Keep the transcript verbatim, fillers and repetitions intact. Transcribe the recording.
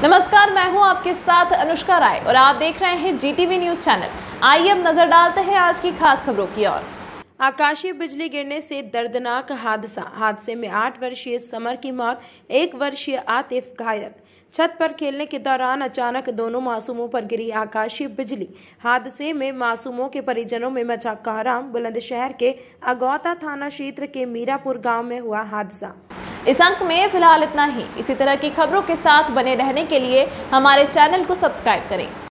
नमस्कार, मैं हूं आपके साथ अनुष्का राय और आप देख रहे हैं जीटीवी न्यूज चैनल। आइए अब नजर डालते हैं आज की खास खबरों की ओर। आकाशीय बिजली गिरने से दर्दनाक हादसा। हादसे में आठ वर्षीय समर की मौत, एक वर्षीय आतिफ घायल। छत पर खेलने के दौरान अचानक दोनों मासूमों पर गिरी आकाशीय बिजली। हादसे में मासूमों के परिजनों में मचा कोहराम। बुलंदशहर के अगौता थाना क्षेत्र के मीरापुर गांव में हुआ हादसा। इस अंक में फिलहाल इतना ही। इसी तरह की खबरों के साथ बने रहने के लिए हमारे चैनल को सब्सक्राइब करें।